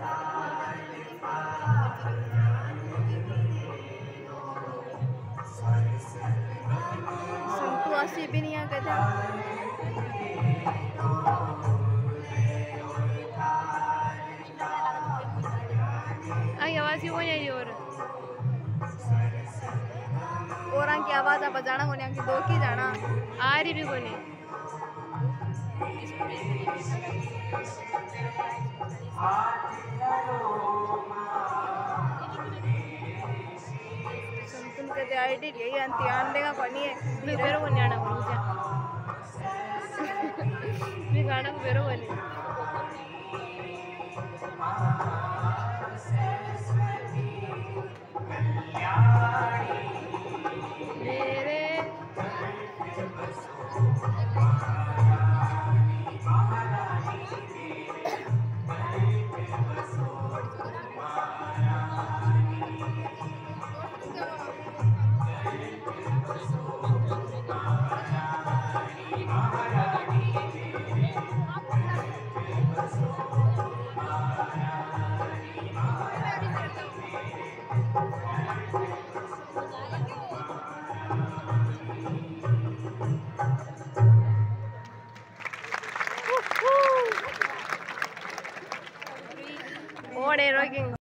संतु आसी भी नहीं आ कहते आई आवाज क्यों नहीं आई और की आवाज आप जाना कोनी की दो की जाना आ रही भी कोनी संतुन कहते आईडी यही अंती आन देगा कोनी है मैं बेरो कोनी आना बोलूं क्या मैं गाना को बेरो कोनी